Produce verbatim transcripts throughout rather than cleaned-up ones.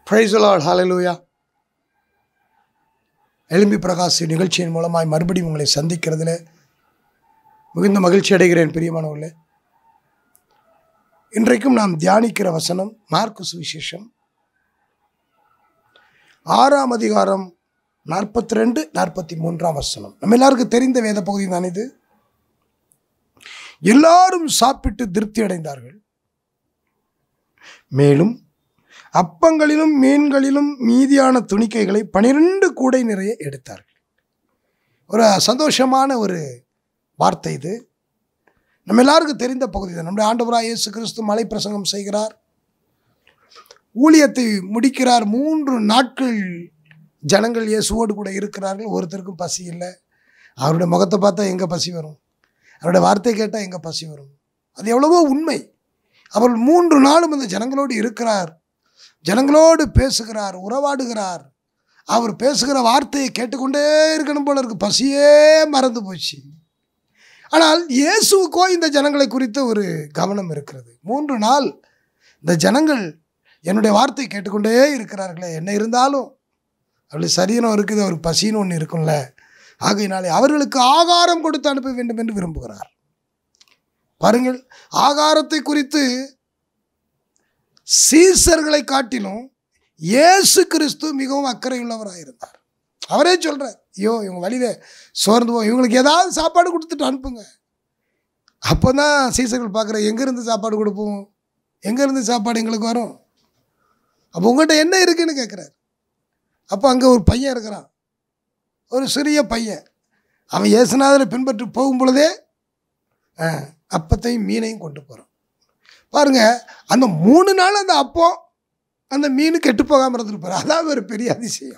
Praise the Lord. Hallelujah. எழும்பி பிரகாசி நிகழ்ச்சியின் மூலமாய் மறுபடியும் உங்களை சந்திக்கிறதுல மிகுந்த மகிழ்ச்சி அடைகிறேன் பிரியமானவர்களே. இன்றைக்கும் நாம் தியானிக்கிற வசனம் மார்க்கு சுவிசேஷம் ஆறாம் அதிகாரம் நாற்பத்தி ரெண்டு நாற்பத்தி மூன்றாம் வசனம். நம்ம எல்லாருக்கும் தெரிந்த வேத பகுதி தான் இது. எல்லாரும் சாப்பிட்டு திருப்தி அடைந்தார்கள். மேலும் அப்பங்களிலும் மீன்களிலும் மீதியான துணிக்கைகளை பனிரெண்டு கூடை நிறைய எடுத்தார்கள். ஒரு சந்தோஷமான ஒரு வார்த்தை இது. நம்ம எல்லாருக்கும் தெரிந்த பகுதி தான். நம்முடைய ஆண்டவராகிய இயேசு கிறிஸ்து மலை பிரசங்கம் செய்கிறார், ஊழியத்தை முடிக்கிறார். மூன்று நாட்கள் ஜனங்கள் இயேசுவோடு கூட இருக்கிறார்கள். ஒருத்தருக்கும் பசி இல்லை. அவருடைய முகத்தை பார்த்தா எங்கே பசி வரும்? அவருடைய வார்த்தை கேட்டால் எங்கே பசி வரும்? அது எவ்வளவோ உண்மை. அவர் மூன்று நாளும் அந்த ஜனங்களோடு இருக்கிறார், ஜனங்களோடு பேசுகிறார், உறவாடுகிறார். அவர் பேசுகிற வார்த்தையை கேட்டுக்கொண்டே இருக்கணும் போல இருக்கு. பசியே மறந்து போச்சு. ஆனால் இயேசுக்கோ இந்த ஜனங்களை குறித்த ஒரு கவனம் இருக்கிறது. மூன்று நாள் இந்த ஜனங்கள் என்னுடைய வார்த்தை கேட்டுக்கொண்டே இருக்கிறார்களே, என்ன இருந்தாலும் அவளுக்கு சரீரம் இருக்குது, அவருக்கு பசின்னு ஒன்று இருக்கும்ல, ஆகையினாலே அவர்களுக்கு ஆகாரம் கொடுத்து அனுப்ப வேண்டும் என்று விரும்புகிறார். பாருங்கள், ஆகாரத்தை குறித்து சீசர்களை காட்டிலும் இயேசு கிறிஸ்து மிகவும் அக்கறை உள்ளவராக இருந்தார். அவரே சொல்கிறார், ஐயோ இவங்க வழியில சோர்ந்து போ, இவங்களுக்கு ஏதாவது சாப்பாடு கொடுத்துட்டு அனுப்புங்க. அப்போ தான் சீசர்கள் பார்க்குற, எங்கேருந்து சாப்பாடு கொடுப்போம், எங்கேருந்து சாப்பாடு எங்களுக்கு வரும்? அப்போ உங்கள்கிட்ட என்ன இருக்குன்னு கேட்குறாரு. அப்போ அங்கே ஒரு பையன் இருக்கிறான், ஒரு சிறிய பையன். அவன் இயேசுநாதரை பின்பற்றி போகும் பொழுதே அப்பத்தையும் மீனையும் கொண்டு போகிறான். பாருங்கள், அந்த மூணு நாள் அந்த அப்பம் அந்த மீன் கெட்டு போகாமல் இருந்துருப்பார். அதான் ஒரு பெரிய அதிசயம்.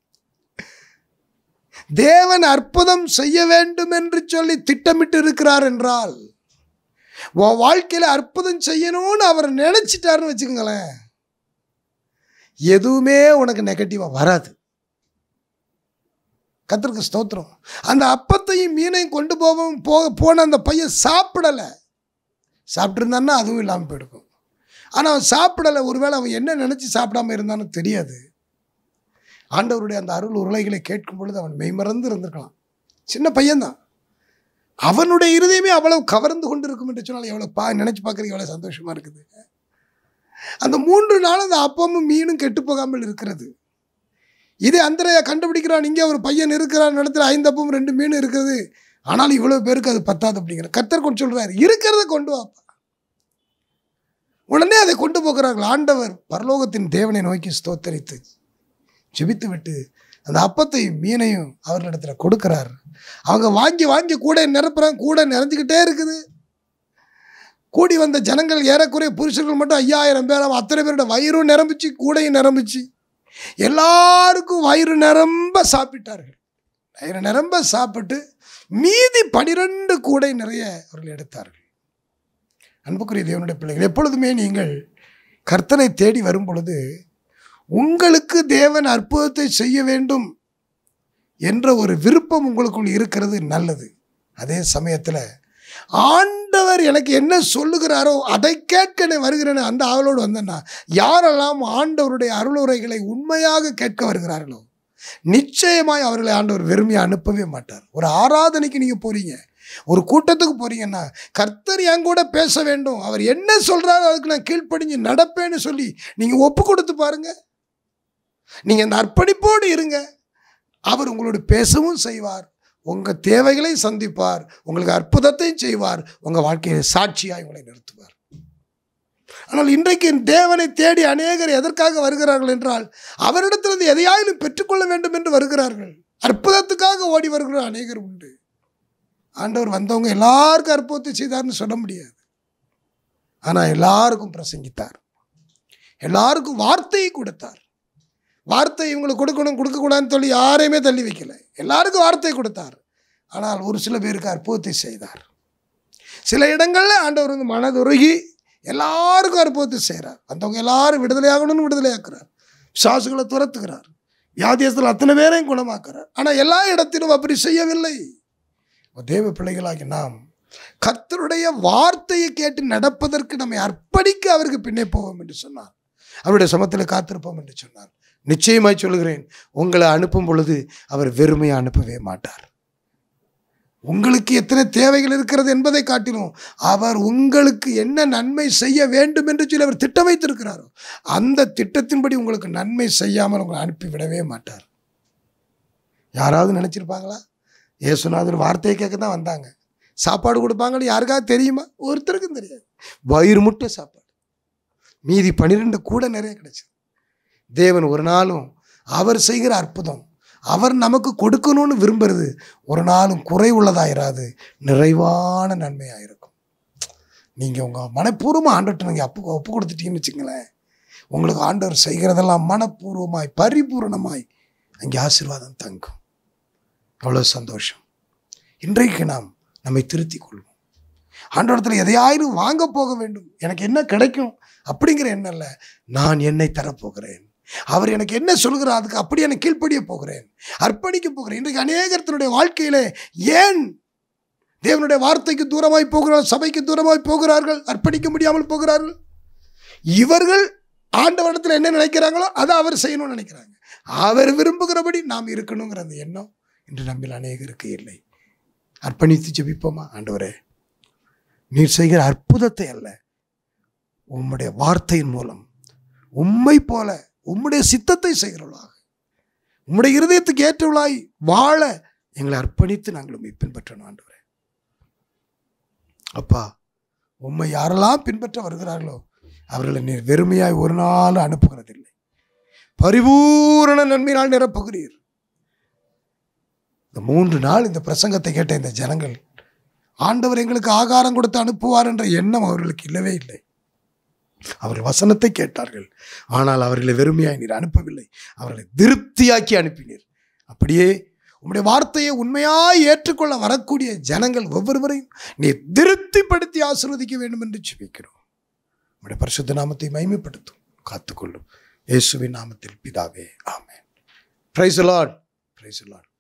தேவன் அற்புதம் செய்ய வேண்டும் என்று சொல்லி திட்டமிட்டு இருக்கிறார் என்றால், உன் வாழ்க்கையில் அற்புதம் செய்யணும்னு அவர் நினைச்சிட்டாருன்னு வச்சுக்கோங்களேன், எதுவுமே உனக்கு நெகட்டிவாக வராது. கர்த்தருக்கு ஸ்தோத்திரம். அந்த அப்பத்தையும் மீனையும் கொண்டு போவோம் போக போன அந்த பையன் சாப்பிடலை. சாப்பிட்ருந்தான்னா அதுவும் இல்லாமல் போயிருக்கும். ஆனால் அவன் சாப்பிடலை. ஒருவேளை அவன் என்ன நினச்சி சாப்பிடாமல் இருந்தான்னு தெரியாது. ஆண்டவருடைய அந்த அருள் உருளைகளை கேட்கும் பொழுது அவன் மெய்மறந்து இருந்திருக்கலாம். சின்ன பையன்தான். அவனுடைய இருதயமே அவ்வளவு கவர்ந்து கொண்டு இருக்கும் என்று சொன்னால் எவ்வளோ பா நினச்சி பார்க்குறீங்க, எவ்வளோ சந்தோஷமாக இருக்குது. அந்த மூன்று நாள் அந்த அப்பமும் மீனும் கெட்டு போகாமல் இருக்கிறது. இதே அந்திரையா கண்டுபிடிக்கிறான், இங்கே ஒரு பையன் இருக்கிறான், இடத்துல ஐந்து அப்பமும் ரெண்டு மீன் இருக்குது, ஆனாலும் இவ்வளோ பேருக்கு அது பத்தாது அப்படிங்கிற. கர்த்தர் கொண்டு சொல்கிறார், இருக்கிறத கொண்டு வாப்பா. உடனே அதை கொண்டு போகிறார்கள். ஆண்டவர் பரலோகத்தின் தேவனை நோக்கி ஸ்தோத்தரித்து ஜெபித்து விட்டு அந்த அப்பத்தையும் மீனையும் அவர்களிடத்தில் கொடுக்கிறார். அவங்க வாங்கி வாங்கி கூட நிரப்புறாங்க. கூட நிறைஞ்சிக்கிட்டே இருக்குது. கூடி வந்த ஜனங்கள் ஏறக்குறைய புருஷர்கள் மட்டும் ஐயாயிரம் பேர். அத்தனை பேரோட வயிறும் நிரம்பிச்சு, கூடையும் நிரம்பிச்சு, எல்லாருக்கும் வயிறு நிரம்ப சாப்பிட்டார்கள். வயிறு நிரம்ப சாப்பிட்டு மீதி பனிரெண்டு கூடை நிறைய அவர்கள் எடுத்தார்கள். அன்புக்குரிய தேவனுடைய பிள்ளைகள், எப்பொழுதுமே நீங்கள் கர்த்தரை தேடி வரும் பொழுது உங்களுக்கு தேவன் அற்புதத்தை செய்ய வேண்டும் என்ற ஒரு விருப்பம் உங்களுக்குள் இருக்கிறது, நல்லது. அதே சமயத்தில் ஆண்டவர் எனக்கு என்ன சொல்லுகிறாரோ அதை கேட்க வருகிறேன்னு அந்த ஆவலோடு வந்தேன்னா, யாரெல்லாம் ஆண்டவருடைய அருளுரைகளை உண்மையாக கேட்க வருகிறார்களோ நிச்சயமாய் அவர்களை ஆண்டவர் வெறுமையாக அனுப்பவே மாட்டார். ஒரு ஆராதனைக்கு நீங்கள் போகிறீங்க, ஒரு கூட்டத்துக்கு போகிறீங்கன்னா, கர்த்தர் என் கூட பேச வேண்டும், அவர் என்ன சொல்கிறாரோ அதுக்கு நான் கீழ்ப்படிஞ்சு நடப்பேன்னு சொல்லி நீங்கள் ஒப்பு கொடுத்து பாருங்கள். நீங்கள் அந்த அர்ப்பணிப்போடு இருங்க. அவர் உங்களோடு பேசவும் செய்வார், உங்கள் தேவைகளை சந்திப்பார், உங்களுக்கு அற்புதத்தையும் செய்வார், உங்கள் வாழ்க்கையை சாட்சியாக உங்களை நிறுத்துவார். ஆனால் இன்றைக்கு தேவனை தேடி அநேகர் எதற்காக வருகிறார்கள் என்றால், அவரிடத்திலிருந்து எதையாயிலும் பெற்றுக்கொள்ள வேண்டும் என்று வருகிறார்கள். அற்புதத்துக்காக ஓடி வருகிற அநேகர் உண்டு. ஆண்டவர் வந்தவங்க எல்லாருக்கும் அற்புதத்தை செய்தார்னு சொல்ல முடியாது. ஆனால் எல்லாருக்கும் பிரசங்கித்தார், எல்லாருக்கும் வார்த்தையை கொடுத்தார். வார்த்தை இவங்களுக்கு கொடுக்கணும் கொடுக்கக்கூடாதுன்னு சொல்லி யாரையுமே தள்ளி வைக்கல. எல்லாருக்கும் வார்த்தையை கொடுத்தார். ஆனால் ஒரு சில பேருக்கு அற்புதத்தை செய்தார். சில இடங்களில் ஆண்டவர் வந்து மனதுருகி எல்லாருக்கும் அற்புதத்தை செய்கிறார். வந்தவங்க எல்லாரும் விடுதலையாகணும்னு விடுதலையாக்குறார், பிசாசுகளை துரத்துகிறார், வியாதியத்தில் அத்தனை பேரையும் குணமாக்குறார். ஆனால் எல்லா இடத்திலும் அப்படி செய்யவில்லை. தேவ பிள்ளைகளாகி நாம் கர்த்தருடைய வார்த்தையை கேட்டு நடப்பதற்கு நம்மை அர்ப்பணிக்க அவருக்கு பின்னே போவோம் என்று சொன்னார். அவருடைய சமத்தில் காத்திருப்போம் என்று சொன்னார். நிச்சயமாய் சொல்கிறேன், உங்களை அனுப்பும் பொழுது அவர் வெறுமையை அனுப்பவே மாட்டார். உங்களுக்கு எத்தனை தேவைகள் இருக்கிறது என்பதை காட்டிலும் அவர் உங்களுக்கு என்ன நன்மை செய்ய வேண்டும் என்று சொல்லி அவர் திட்டம் வைத்திருக்கிறாரோ அந்த திட்டத்தின்படி உங்களுக்கு நன்மை செய்யாமல் உங்களை அனுப்பிவிடவே மாட்டார். யாராவது நினச்சிருப்பாங்களா? இயேசுநாதர் வார்த்தையை கேட்க தான் வந்தாங்க. சாப்பாடு கொடுப்பாங்கன்னு யாருக்காவது தெரியுமா? ஒருத்தருக்கும் தெரியாது. வயிறு முட்டை சாப்பாடு, மீதி பன்னிரெண்டு கூட நிறைய கிடைச்சது. தேவன் ஒரு நாளும் அவர் செய்கிற அற்புதம், அவர் நமக்கு கொடுக்கணும்னு விரும்புறது ஒரு நாளும் குறை உள்ளதாயிராது, நிறைவான நன்மையாக இருக்கும். நீங்கள் உங்கள் மனப்பூர்வமாக ஆண்டவர்கிட்ட நீங்கள் அப்பு ஒப்பு கொடுத்துட்டீங்கன்னு வச்சுங்களேன், உங்களுக்கு ஆண்டவர் செய்கிறதெல்லாம் மனப்பூர்வமாய் பரிபூர்ணமாய் அங்கே ஆசீர்வாதம் தங்கும். அவ்வளோ சந்தோஷம். இன்றைக்கு நாம் நம்மை திருத்திக் கொள்வோம். ஆண்டவரத்தில் எதையாயிரும் வாங்க போக வேண்டும், எனக்கு என்ன கிடைக்கும் அப்படிங்கிற எண்ணம் இல்லை. நான் என்னை தரப்போகிறேன், அவர் எனக்கு என்ன சொல்கிறார் அதுக்கு அப்படி எனக்கு கீழ்ப்படிய போகிறேன், அர்ப்பணிக்க போகிறேன். இன்றைக்கு அநேகத்தினுடைய வாழ்க்கையில ஏன் தேவனுடைய வார்த்தைக்கு தூரமாய் போகிறார்கள், சபைக்கு தூரமாய் போகிறார்கள், அர்ப்பணிக்க முடியாமல் போகிறார்கள்? இவர்கள் ஆண்டவரிடத்தில் என்ன நினைக்கிறாங்களோ அதை அவர் செய்யணும்னு நினைக்கிறாங்க. அவர் விரும்புகிறபடி நாம் இருக்கணுங்கிற அந்த எண்ணம் இன்று நம்மில் அநேகருக்கு இல்லை. அர்ப்பணித்து ஜெபிப்போமா? ஆண்டவரே, நீர் செய்கிற அற்புதத்தை அல்ல, உம்முடைய வார்த்தையின் மூலம் உம்மை போல உம்முடைய சித்தத்தை செய்கிறவளாக, உம்முடைய இருதயத்துக்கு ஏற்றவளாய் வாழ எங்களை அர்ப்பணித்து நாங்கள் உம்மை பின்பற்றணும். ஆண்டவரே அப்பா, உம்மை யாரெல்லாம் பின்பற்ற வருகிறார்களோ அவர்களை நீர் வெறுமையாய் ஒரு நாள் அனுப்புகிறதில்லை, பரிபூரண நன்மையினால் நிரப்புகிறீர். இந்த மூன்று நாள் இந்த பிரசங்கத்தை கேட்ட இந்த ஜனங்கள் ஆண்டவர் எங்களுக்கு ஆகாரம் கொடுத்து அனுப்புவார் என்ற எண்ணம் அவர்களுக்கு இல்லவே இல்லை. அவர்கள் வசனத்தை கேட்டார்கள், ஆனால் அவர்களை வெறுமையாய் நீர் அனுப்பவில்லை, அவர்களை திருப்தியாக்கி அனுப்பினீர். அப்படியே உம்முடைய வார்த்தையை உண்மையாய் ஏற்றுக்கொள்ள வரக்கூடிய ஜனங்கள் ஒவ்வொருவரையும் நீர் திருப்திப்படுத்தி ஆசீர்வதிக்க வேண்டும் என்று ஜெபிக்கிறோம். உம்முடைய பரிசுத்த நாமத்தை மகிமைப்படுத்தும், காத்துக்கொள்ளும். இயேசுவின் நாமத்தில் பிதாவே, ஆமென். Praise the Lord, praise the Lord.